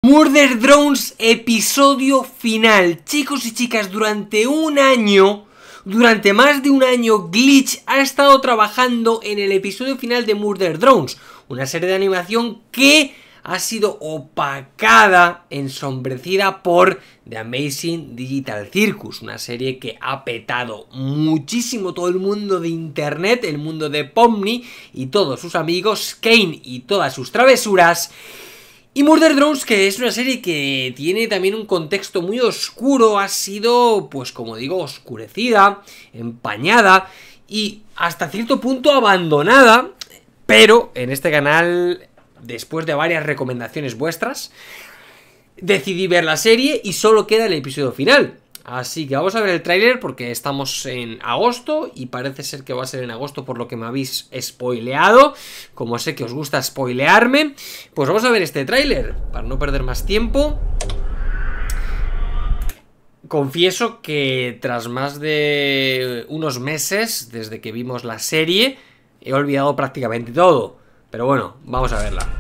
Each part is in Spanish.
Murder Drones episodio final. Chicos y chicas, durante más de un año, Glitch ha estado trabajando en el episodio final de Murder Drones, una serie de animación que ha sido opacada, ensombrecida por The Amazing Digital Circus, una serie que ha petado muchísimo todo el mundo de internet, el mundo de Pomni y todos sus amigos, Kane y todas sus travesuras. Y Murder Drones, que es una serie que tiene también un contexto muy oscuro, ha sido, pues como digo, oscurecida, empañada y hasta cierto punto abandonada, pero en este canal, después de varias recomendaciones vuestras, decidí ver la serie y solo queda el episodio final. Así que vamos a ver el tráiler porque estamos en agosto y parece ser que va a ser en agosto por lo que me habéis spoileado. Como sé que os gusta spoilearme, pues vamos a ver este tráiler para no perder más tiempo. Confieso que tras más de unos meses desde que vimos la serie he olvidado prácticamente todo. Pero bueno, vamos a verla.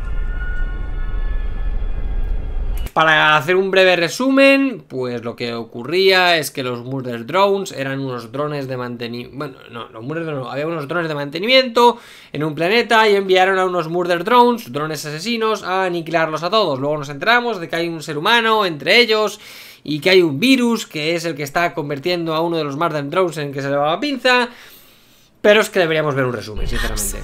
Para hacer un breve resumen, pues lo que ocurría es que los Murder Drones eran unos drones de mantenimiento. Bueno, no, los Murder Drones, había unos drones de mantenimiento en un planeta y enviaron a unos Murder Drones, drones asesinos, a aniquilarlos a todos. Luego nos enteramos de que hay un ser humano entre ellos y que hay un virus que es el que está convirtiendo a uno de los Murder Drones en que se le va la pinza. Pero es que deberíamos ver un resumen, sinceramente.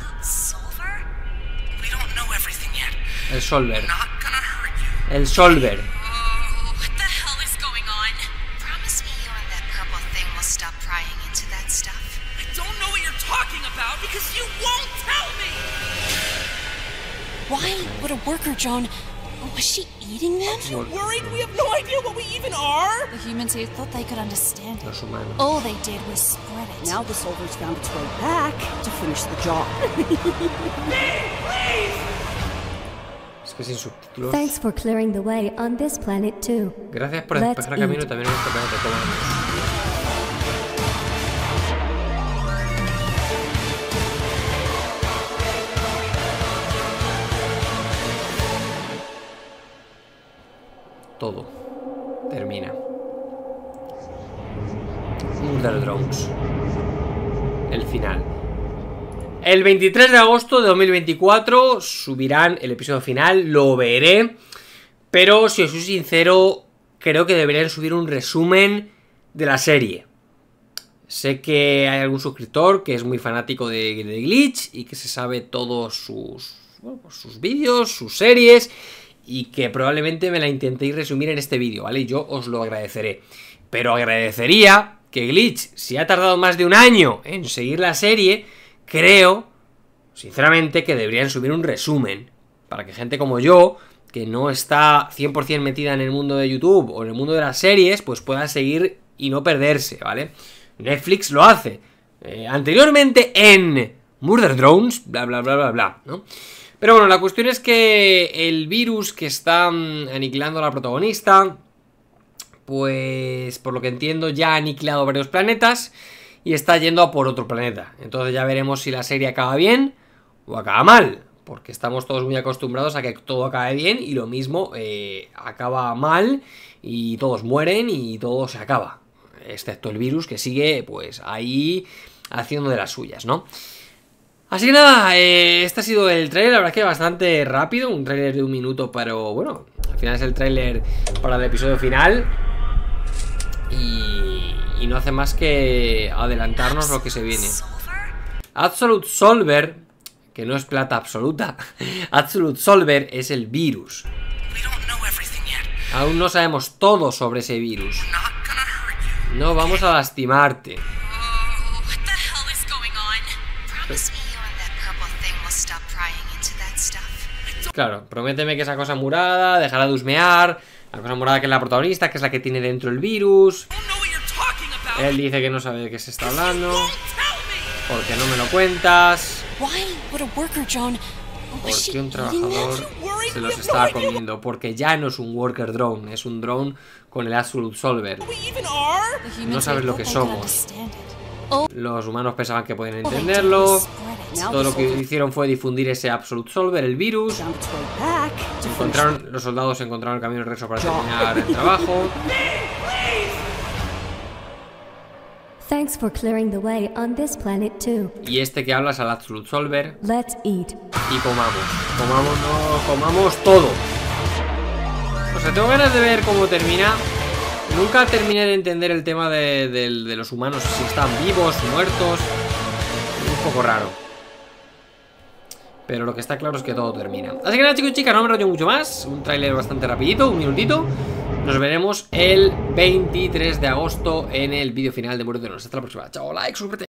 El Solver. El Solver. Why would a worker drone? Was she eating them? Aren't you worried? We have no idea what we even are. The humans here thought they could understand it. Los humanos. All they did was spread it. Now the Solver's found its way back to finish the job. Es que sin subtítulos. Thanks for clearing the way on this planet too. Gracias por despejar camino también en este planeta. Todo termina. Murder Drones. El final. El 23 de agosto de 2024 subirán el episodio final, lo veré. Pero si os soy sincero, creo que deberían subir un resumen de la serie. Sé que hay algún suscriptor que es muy fanático de Glitch y que se sabe todos sus vídeos, sus series, y que probablemente me la intentéis resumir en este vídeo, ¿vale? Yo os lo agradeceré. Pero agradecería que Glitch, si ha tardado más de un año en seguir la serie, creo, sinceramente, que deberían subir un resumen para que gente como yo, que no está 100% metida en el mundo de YouTube o en el mundo de las series, pues pueda seguir y no perderse, ¿vale? Netflix lo hace. Anteriormente en Murder Drones, bla, bla, bla, bla, bla, ¿no? Pero bueno, la cuestión es que el virus que está aniquilando a la protagonista, pues por lo que entiendo ya ha aniquilado varios planetas y está yendo a por otro planeta. Entonces ya veremos si la serie acaba bien o acaba mal, porque estamos todos muy acostumbrados a que todo acabe bien y lo mismo acaba mal y todos mueren y todo se acaba, excepto el virus que sigue pues ahí haciendo de las suyas, ¿no? Así que nada, este ha sido el tráiler, la verdad que bastante rápido, un tráiler de 1 minuto, pero bueno, al final es el tráiler para el episodio final y no hace más que adelantarnos lo que se viene. Absolute Solver, que no es plata absoluta, Absolute Solver es el virus. Aún no sabemos todo sobre ese virus. No vamos a lastimarte. Claro, prométeme que esa cosa morada dejará de husmear. La cosa morada que es la protagonista, que es la que tiene dentro el virus. Él dice que no sabe de qué se está hablando. Porque no me lo cuentas. Porque un trabajador se los está comiendo. Porque ya no es un worker drone, es un drone con el Absolute Solver. No sabes lo que somos. Los humanos pensaban que pueden entenderlo. Todo lo que hicieron fue difundir ese Absolute Solver, el virus. Found its way back to finish Los soldados encontraron el camino de regreso para terminar el trabajo. Thanks for clearing the way on this planet too. Y este que habla es al Absolute Solver. Let's eat. Y comamos todo. O sea, tengo ganas de ver cómo termina. Nunca terminé de entender el tema de los humanos, si están vivos, muertos. Un poco raro. Pero lo que está claro es que todo termina. Así que nada, chicos y chicas, no me rollo mucho más. Un tráiler bastante rapidito, un minutito. Nos veremos el 23 de agosto en el vídeo final de Muerte de Nos. Hasta la próxima. Chao, like, suscríbete.